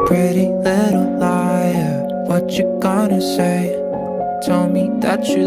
Pretty little liar, what you gonna say? Tell me that you